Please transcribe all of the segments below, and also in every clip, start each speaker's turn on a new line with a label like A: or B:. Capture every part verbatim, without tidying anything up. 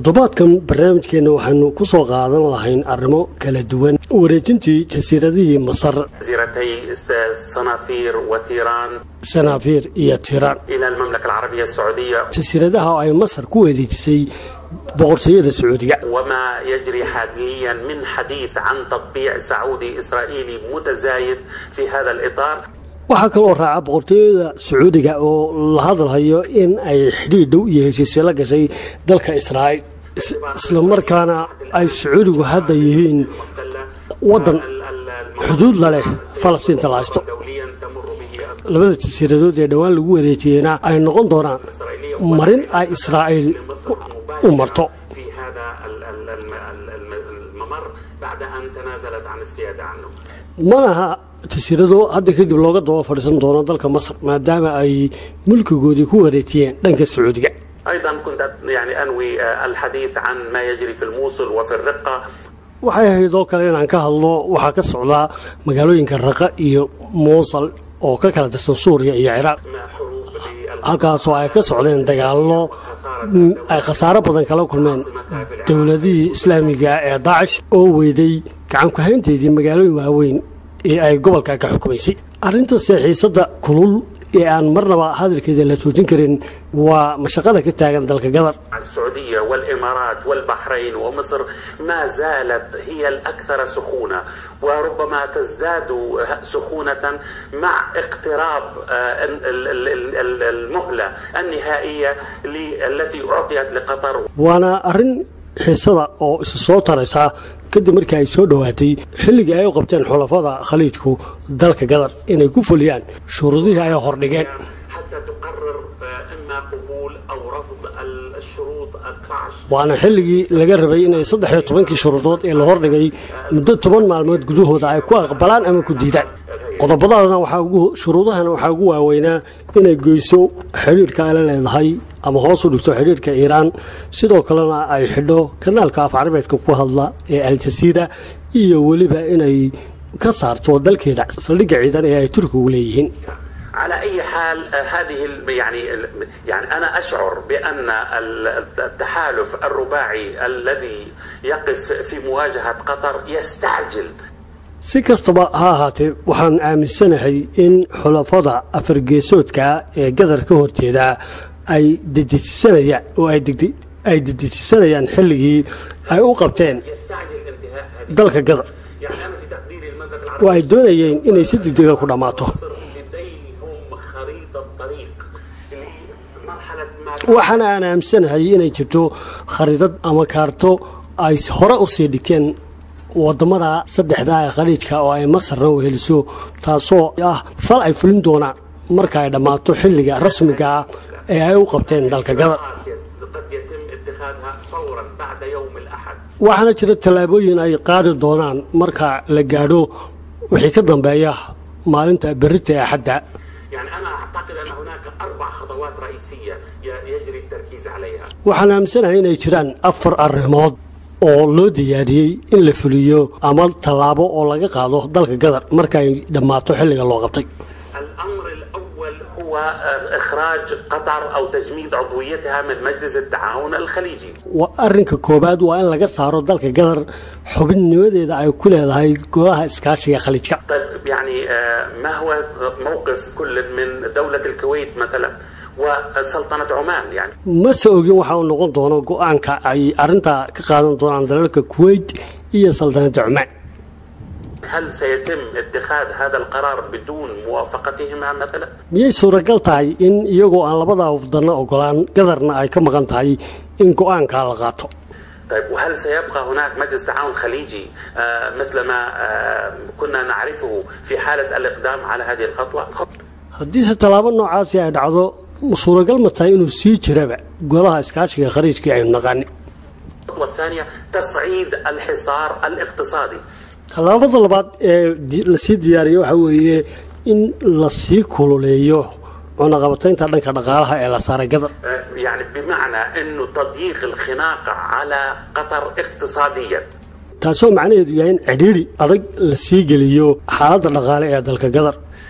A: toddobaadkan barnaamijkeena waxaanu ku soo qaadan lahayn arrimo kala duwan wareejintii jasiiradihii Masar
B: جزيرتي صنافير وتيران
A: شنافير iyo Tiraan
B: إلى المملكة العربية السعودية
A: jasiiradaha ay Masar ku wareejisay boqortooyada Sacuudiga
B: وما يجري حاليا من حديث عن تطبيع سعودي إسرائيلي متزايد في هذا الإطار.
A: waxaa kaloo raaca boqortooyada Sacuudiga oo la hadlayo in ay xidhiidh dhow iyo heshiisyo la gashay dalka Israa'iil isla markaana ay Sacuudigu hadda yihiin wadan xuduud la leh Falastiin talaasto labada jasiiradood ee dhawaan lagu wareejiyayna ay noqon doonaan marin ay Israa'iil u marto
B: في هذا الممر بعد أن تنازلت عن السيادة عنه.
A: manaha jasiirado hadda kadib looga daba fadhiisan doono dalka Masar maadaama ay mulkigoodii ku wareejiyeen dhanka Sacuudiga.
B: أيضا كنت يعني أنوي الحديث عن ما يجري في الموصل وفي الرقة.
A: waxay ahaydoo kale inaan ka hadlo waxaa ka socdaa magaalooyinka Raqa iyo Mosul oo ka kala tirsan Suuriya iyo Ciraaq halkaasoo ay ka socdeen dagaallo ay khasaaro badan kala kulmeen dowladihii islaamiga ee Daesh oo weeday gacan ku haynteedii magaalooyin waaweyn ee ay gobolka ka xukumaysay arrinta siyaasadda kulul ee aan marnaba hadalkeeda la joojin karin waa mashaqada ka taagan dalka Qatar.
B: السعودية والإمارات والبحرين ومصر ما زالت هي الأكثر سخونة وربما تزداد سخونة مع اقتراب المهلة النهائية التي أعطيت لقطر.
A: وانا أرن xiisada oo isu soo taraysa kadib markii ay soo dhawaatay xilligii ay u qabteen xulafada khaliijku dalka Qatar inay ku fuliyaan shuruudihii ay hordhigeen
B: حتى تقرر إما قبول أو رفض الشروط اثني عشر.
A: waana xilligii laga rabay inay saddex iyo tobankii shuruudood ee la hordhigay muddo toban maalmood gudahooda ay ku aqbalaan ama ku diidaan qodobadana waxa ugu shuruudahana waxa ugu waaweynaa inay goyso xiriirka ay leedahay ama hoos u dhigto xiriirka Iiraan sidoo kalena ay xidho kanaalka Af-Carabeedka ku hadla ee Al Jazeera iyo waliba inay ka saarto dalkeeda saldhigga ciidan ee ay Turkigu leeyihiin.
B: على أي حال هذه يعني يعني أنا أشعر بأن التحالف الرباعي الذي يقف في مواجهة قطر يستعجل.
A: si kastaba ha ahaatee waxaan aaminsanahay in xulafada afargeesoodka ee Qatar ka horjeeda ay dedejisanayaan oo ay degdeg ay dedejisanayaan xilligii ay u qabteen dalka Qatar oo ay doonayeen inay si degdeg ah ku dhamaato waxaan aaminsanahay inay jirto khariidad ama kaarto ay hore u sii dhigteen wadamada saddexda ee khaliijka oo ay Masarna weheliso taasoo ah fal ay fulin doonaan marka ay dhamaato xilliga rasmiga ah ee ay u qabteen dalka Qatar. waxaana jira tallaabooyin ay qaadi doonaan marka la gaadho wixii ka dambeeya maalinta berrita ee Axadda.
B: يعني أنا أعتقد أن هناك أربع خطوات رئيسية يجري التركيز عليها.
A: waxaan aaminsanahay inay jiraan afar arrimood oo loo diyaariyay in la fuliyo ama talaabo oo laga qaado dalka Qatar marka ay dhamaato xilliga loo qabtay.
B: الأمر الأول هو إخراج قطر أو تجميد عضويتها من مجلس التعاون الخليجي.
A: وأرنك كوباد وأن لقى صاروا ذلك قدر حبن نودي أو كل هاي جواها إسكاشية خليجك.
B: طيب يعني ما هو موقف كل من دولة الكويت مثلا وسلطنة عمان يعني؟
A: ما سوقي وحاول نقول دونه جوان كأي أرنتا كقانون دون عند الكويت هي سلطنة عمان.
B: هل سيتم اتخاذ هذا القرار بدون موافقتهما مثلا؟
A: مية سورة قلتاي إن يجو على بعض وفضلنا أقولان قدرنا أي كم قلتاي إن جوان كالغاتو.
B: طيب وهل سيبقى هناك مجلس تعاون خليجي آه مثل ما آه كنا نعرفه في حالة الإقدام على هذه الخطوة؟
A: حديث طلاب النوعاسي عند عضو صورة قلمتها إنه سيج ربع قولها إسكاشي خليج كي عين نغني.
B: الخطوة الثانية تصعيد الحصار الاقتصادي.
A: talaabada labaad ee la sii diyaariyo waxa weeye in la sii kululeeyo cunaqabataynta dhanka dhaqaalaha ee la saaray Qatar.
B: يعني بمعنى انه تضييق الخناق على قطر اقتصاديا.
A: taasoo macnaheedu yahay in cidhiidhi adag la sii geliyo xaaladda dhaqaale ee dalka Qatar.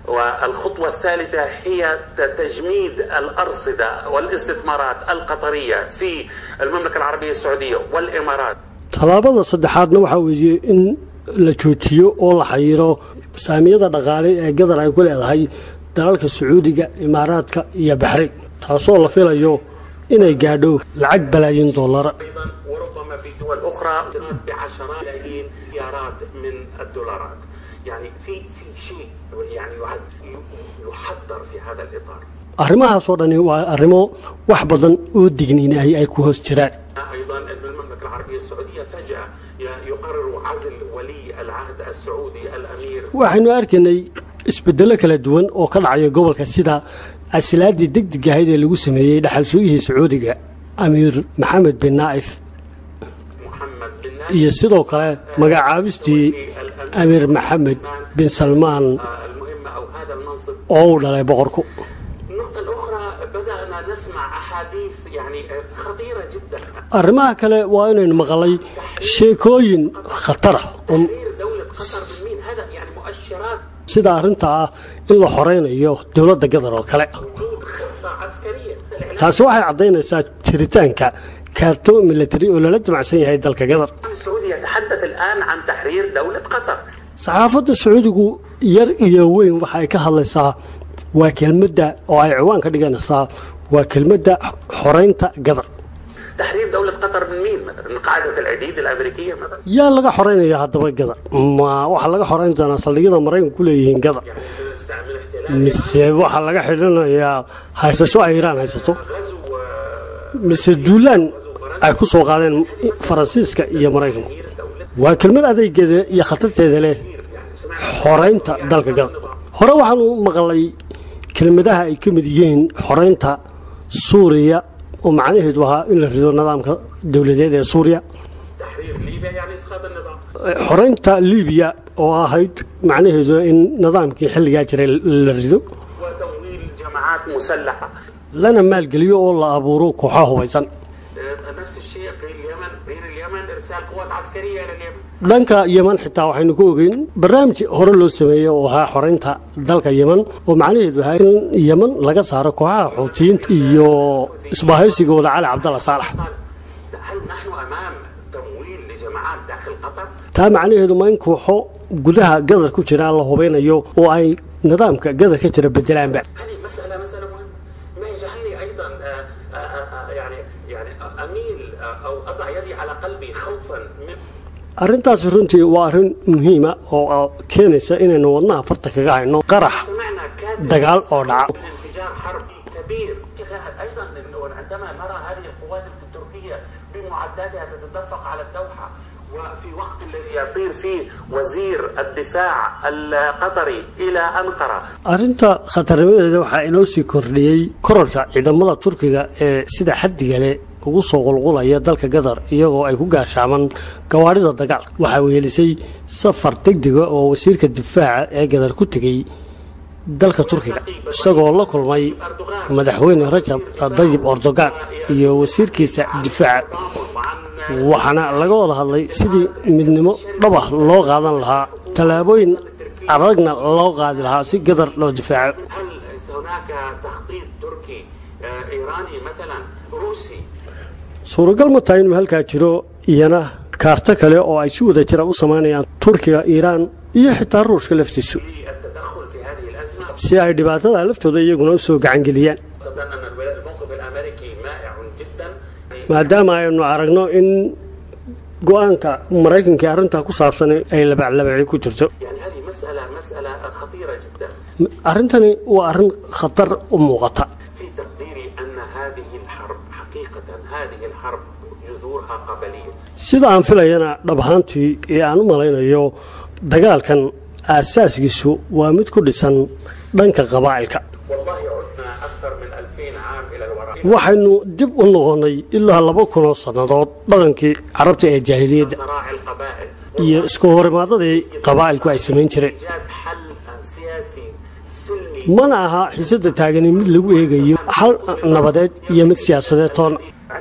B: والخطوة الثالثة هي تجميد الأرصدة والاستثمارات القطرية في المملكة العربية السعودية والإمارات.
A: tallaabada saddexaadna waxa weeye in la joojiyo oo la xayiro saamiyada dhaqaale ee gadar ay ku leedahay dalalka Sacuudiga, Imaaraadka iyo Bahrain, taasoo la filayo inay gaadho lacag balaayin dollar.
B: وربما في دول أخرى بعشرات ملايين مليارات من الدولارات. يعني في في شيء يعني يحضر في هذا الإطار.
A: arrimahaas oo dhani waa arrimo wax badan oo digniinay ay ku hoos jiraan.
B: أيضا المملكة العربية السعودية فجأة يقرر عزل ولي العهد السعودي الأمير. waxaynu arkaynay isbedelo kala duwan oo ka dhacay gobolka sida asilaadii degdeg ahayd ee lagu sameeyay dhaxalsooyihii Sacuudiga Amir Mohammed bin Naif iyo sidoo kale magacaabistii Amir Mohammed bin Salman oo dhalay boqorku. بدأنا نسمع أحاديث يعني خطيرة جدا.
A: arrimaha kale waa inaynu maqalay sheekooyin khatar ah
B: دولة قطر بالمين هذا يعني مؤشرات
A: sida arinta ah in la xoreynayo dawladda Qatar oo kale. taasi waxay cadeynaysaa jiritaanka كارتون ميليتري ولا لا جمعسين هاي دالك قدر.
B: السعودي يتحدث الآن عن تحرير دولة قطر.
A: صحافة السعودية ير يوين وحي كهالسا وكلمة أو أي عوان كديجان الصا وكلمة حرينتا قدر.
B: تحرير دولة قطر من مين مثلا؟ من قاعدة العديد الأمريكية مثلا؟
A: يا لقى حرين يا هذا قدر. ما واحد لقى حرين أنا صلينا مرين كله يهين قدر.
B: يعني نستعمل احتلال.
A: مس واحد لقى حرينا يا هيسسوا إيران هيسسوا. مس دولان أكو سوق على فرنسيسكا يا مريم وكلمة هذه كذا يا خطرت هذا له حرين تا دلك قال هرا وحنو مغلي كلمة ده كمديين حرين تا سوريا ومعناه دوها إن الرجال نظام دولة سوريا
B: تحرير ليبيا يعني إسقاط النظام
A: حرين تا ليبيا وهايد معناه إن نظام كي حل جاجر الرجال
B: وتمويل جماعات مسلحة
A: لنا مال قليو والله أبورو كوحاه ويسن
B: نفس الشيء غير اليمن غير اليمن ارسال قوات عسكريه الى اليمن
A: dhanka Yemen xitaa waxaynu ku ogeyn barnaamij hore loo sameeyay oo ahaa xoreynta dalka Yemen oo macnaheedu yahay in Yemen laga saaro kooxaha Xuutiyiinta iyo isbahaysigooda Cali Cabdalla Saalax.
B: هل نحن امام تمويل لجماعات داخل قطر؟
A: taa macnaheedu ma in kooxo gudaha Gaza ku jira la hubeynayo oo ay nidaamka Gaza ka jira bedelaan ba.
B: هذه مساله مساله مهمه ما يجعلني ايضا يعني يعني اميل او اضع يدي على قلبي خوفا من
A: arrintaas runtii waa arrin muhiima oo keenaysa inaynu wadnaha farta kaga hayno qarax dagaal oo dhaca
B: انفجار حربي كبير ايضا عندما نرى هذه القوات التركيه بمعداتها تتدفق على الدوحه وفي وقت الذي يطير فيه وزير الدفاع القطري الى انقره
A: arrinta khatarnimadeeda waxa inoo sii kordhiyay kororka ciidamada Turkiga ee sida xaddiga leh ugu soo qulqulaya dalka Qatar iyagoo ay ku gaashaaman gawaarida dagaal waxa weelisay safar degdeg ah oo wasiirka difaaca ee Qatar ku tagay dalka Turkiga isagoo la kulmay madaxweyne Rajab Tayyip Erdogan iyo wasiirkiisa difaaca waxaana laga wada hadlay sidii midnimo dhab ah loo qaadan lahaa talaabooyin adagna loo qaadi lahaa si Qatar loo difaaco.
B: هل هناك تخطيط تركي ايراني مثلا روسي
A: suuragal ma tahay inuu halkaa jiro iyana kaarto kale oo ay si wada jira u sameynayaan Turkiga, Iiraan iyo xitaa Ruushka laftiisu
B: التدخل في هذه الازمه
A: si ay dhibaatada laftooda iyaguna u soo gacan geliyaan
B: صدقنا ان الموقف الامريكي مائع جدا
A: maadaama aynu aragno in go'aanka Mareykanka arrinta ku saabsan ay labaclabay ku jirto
B: يعني هذه مساله مساله خطيره جدا
A: arrintani waa arrin khatar u muuqata
B: في تقديري ان هذه الحرب حقيقه هذه الحرب جذورها قبليه
A: sida aan filayana dhab ahaantii ee aan u malaynayo dagaalkan aasaaskiisu waa mid ku dhisan dhanka qabaa'ilka
B: والله عدنا اكثر من ألفين عام الى الوراء
A: waxaynu dib u noqonay ilaa laba kun oo sanadood dhaqankii carabta ee jaahiliyadda
B: صراع القبائل
A: iyo isku horimaadadii qabaa'ilku ay samayn jireen
B: ايجاد حل سياسي سلمي
A: mana aha xiisada taagan mid lagu eegayo hal nabadeed iyo mid siyaasadeed toon
B: عندما اقول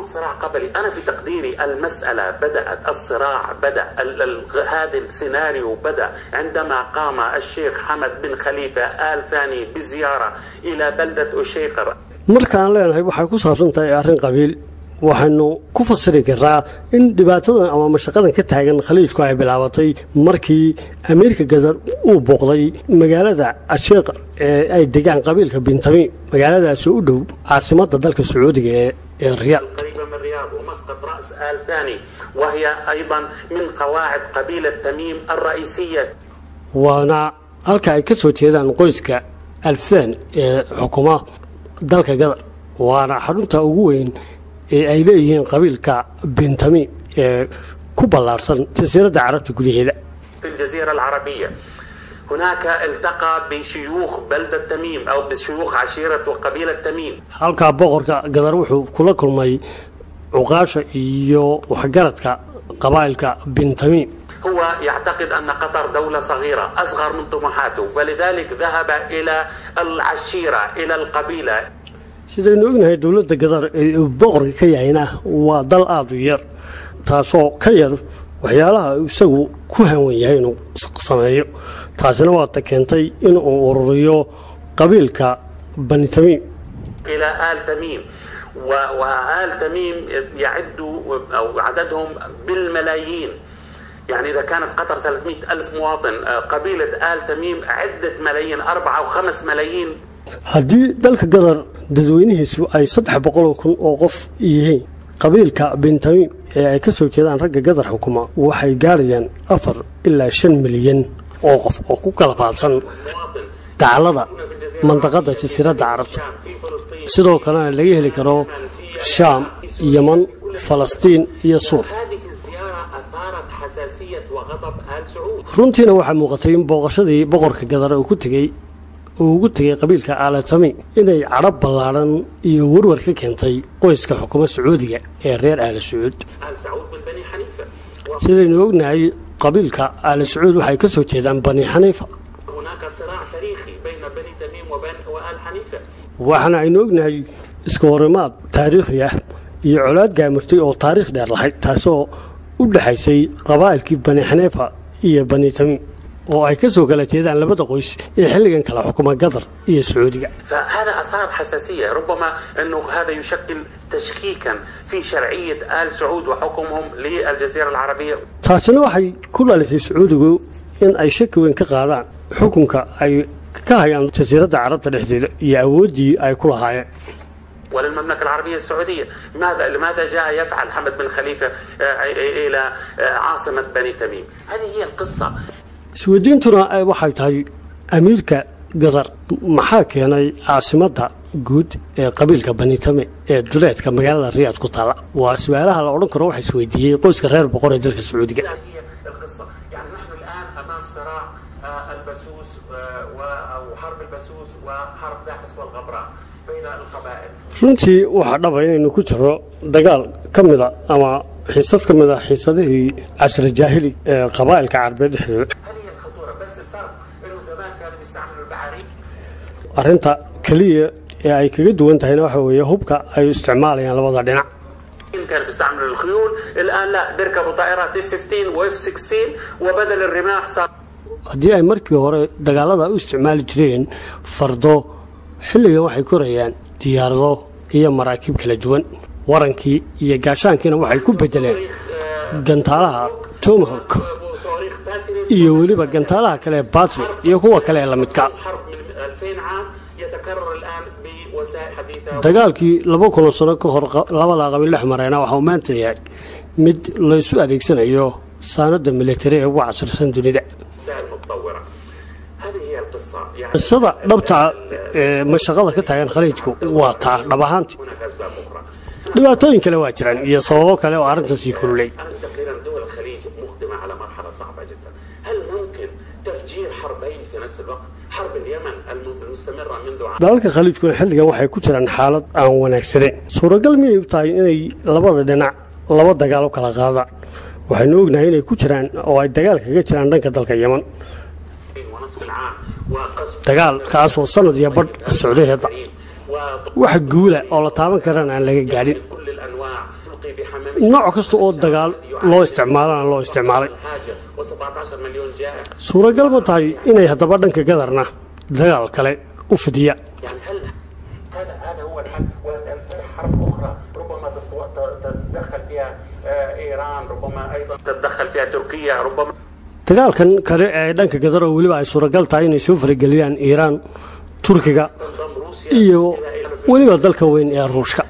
B: بدون صراع قبلي. أنا في تقديري المسألة بدأت، الصراع بدأ، هذا السيناريو بدأ عندما قام الشيخ حمد بن خليفة آل ثاني بزيارة إلى بلدة أشيقر.
A: markaan leenahay waxay ku saabsan tahay arrin qabiil waxaanu ku fasiri karaa in dhibaatadan ama mashaqadan ka taagan khaliijku ay bilaabatay markii Ameerika Gadar uu booqday magaalada Asheeqar ee ay degaan qabiilka Bintami magaaladaas u dhow caasimadda dalka Sacuudiga ee Riyaad
B: قريبة من الرياض ومسقط رأس آل ثاني وهي أيضا من قواعد قبيلة تميم الرئيسية.
A: waana halka ay ka soo jeedaan qoyska Alfan ee xukuma dalka Gadar waana xarunta ugu weyn ee ay leeyihiin qabiilka Bintami ee ku balaarsan jasiiradda Carabta gudaheeda.
B: في الجزيرة العربية هناك التقى بشيوخ بلدة تميم أو بشيوخ عشيرة وقبيلة تميم.
A: halka boqorka Gadar wuxuu kula kulmay uqaasha iyo waxgaradka qabaa'ilka Bintami.
B: هو يعتقد أن قطر دولة صغيرة أصغر من طموحاته فلذلك ذهب إلى العشيرة إلى القبيلة.
A: sidaynu ognahay dawladda Gadar ee boqorka ka yahayna waa dal aad u yar taasoo ka yar waxyaalaha isagu ku hanwan yahay inuu sameeyo taasina waa keentay in uu ururiyo qabiilka Bani Tamim
B: إلى آل تميم وآل تميم يعد أو عددهم بالملايين. يعني إذا كانت قطر ثلاثمئة ألف مواطن قبيلة آل تميم عدة ملايين أربعة أو خمس ملايين.
A: haddii dalka Gadar dadweynihiisu ay saddex boqol kun oo qof yihiin qabiilka Bintami ee ay ka soo jeedaan ragga Gadar xukuma waxay gaarayaan afar ilaa shan milyan oo qof oo ku kala faafsan dacalada mandaqada jasiiradda Carabta sidoo kalena laga heli karo Shaam, Yemen, Falastiin iyo Suur. runtiina waxaa muuqatay in booqashadii boqorka Gadar uu ku tagay uu ugu tagay qabiilka Aal Tami inay carab ballaaran iyo warwar ka keentay qoyska xukuma Sacuudiga ee reer Aal Sacuud. sidaynu ognahay qabiilka Aal Sacuud waxay ka soo jeedaan Bani Xaniifa. waxaana aynu ognahay iska horimaad taariikhi ah iyo colaad gaamurtay oo taariikh dheer lahayd taasoo u dhaxaysay qabaa'ilkii Bani Xaniifa iyo Bani Tamim oo ay ka soo kala jeedaan labada qoys ee xilligan kala xukuma Gadar iyo Sacuudiga.
B: فهذا أثار حساسية ربما أنه هذا يشكل تشكيكا في شرعية آل سعود وحكمهم للجزيرة العربية.
A: taasina waxay ku dhalisay Sacuudigu in ay shaki weyn ka qaadaan xukunka ay ka hayaan jasiiradda Carabta dhexdeeda iyo awoodii ay ku lahaayeen.
B: وللمملكة العربية السعودية ماذا لماذا جاء يفعل حمد بن خليفة إلى عاصمة بني تميم؟ هذه هي القصة.
A: isweydiintuna waxay tahay Ameerika Gadar maxaa keenay caasimadda guud ee qabiilka Bani Tamim ee duleedka magaalada Riyaad ku taala waa su'aalaha la oran karo waxa isweydiiyay qoyska reer boqor ee dalka Sacuudiga.
B: يعني نحن الآن أمام صراع البسوس أو حرب البسوس وحرب داعش والغبراء بين القبائل.
A: runtii waxa dhaba inaynu ku jiro dagaal kamida ama xiisad kamida xiisadihii casr jaahili ee qabaa'ilka Carbeed dhexdooda. arrinta kaliya ee ay kaga duwan tahayna waxa weeye hubka ay isticmaalayaan labada dhinac.
B: كانوا بيستعملوا الخيول الآن لا بيركبوا طائرات إف خمسة عشر وإف ستة عشر وبدل الرماح صار.
A: haddii ay markii hore dagaalada u isticmaali jireen fardo xilligan waxay korayaan diyaarado iyo maraakiib kala duwan warankii iyo gaashaankiina waxay ku bedeleen gantaalaha Tomahawk iyo weliba gantaalaha kale Patriot iyo kuwa kale la midka. dagaalkii laba kun sano ka hor labada qabiil dhex marayna waxa uu maanta yahay mid la isu adeegsanayo saanada military ee ugu casrisan dunida. qisada dhabta ee mashaqada ka taagan khaliijku waa taa dhab ahaantii dhibaatooyin kale waa jiraan iyo sababo kale oo arrintaasi kululay. dalalka khaliijkuna xilligan waxay ku jiraan xaalad aan wanaagsaneyn suuragal miyay u tahay inay labada dhinac laba dagaal u kala qaadaan waxaynu ognahay inay ku jiraan oo ay dagaal kaga jiraan dhanka dalka Yemen dagaal kaasoo sanad iyo badh socday hadda wax guula oo la taaban karana aan laga gaadhin. nooc kasta oo dagaal loo isticmaalana loo isticmaalay suuragal ma tahay inay haddaba dhanka gadarna dagaal kale u fidiya
B: هذا هو الحل وحرب أخرى ربما تتدخل فيها إيران ربما أيضا تتدخل فيها تركيا ربما
A: dagaalkan kale ee dhanka gadar oo weliba ay suuragal tahay inay soo farageliyaan Iiraan Turkiga iyo weliba dalka weyn ee Ruushka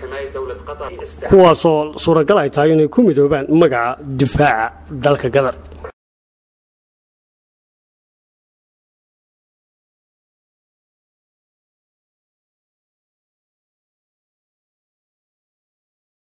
A: kuwaasoo suuragal ay tahay inay ku midoobaan magaca difaaca dalka gadar